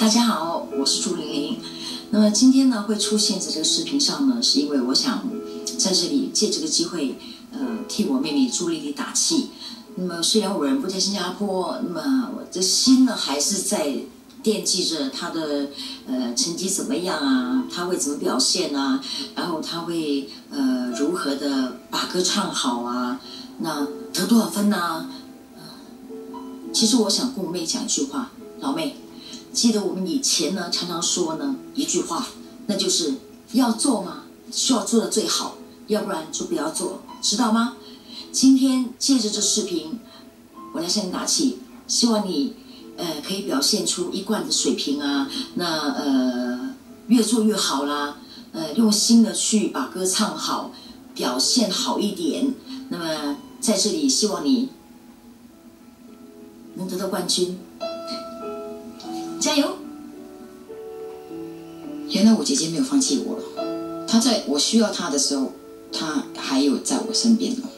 大家好，我是朱玲玲。那么今天呢会出现在这个视频上呢，是因为我想在这里借这个机会，替我妹妹朱丽丽打气。那么虽然我人不在新加坡，那么我的心呢还是在惦记着她的成绩怎么样啊，她会怎么表现啊，然后她会如何的把歌唱好啊，那得多少分啊？其实我想跟我妹讲一句话，老妹。记得我们以前呢常常说呢一句话，那就是要做嘛，需要做的最好，要不然就不要做，知道吗？今天借着这视频，我来向你打气，希望你可以表现出一贯的水平啊，那越做越好啦，用心的去把歌唱好，表现好一点。那么在这里希望你能得到冠军。加油！ 原来我姐姐没有放弃我了，她在我需要她的时候，她还有在我身边哦。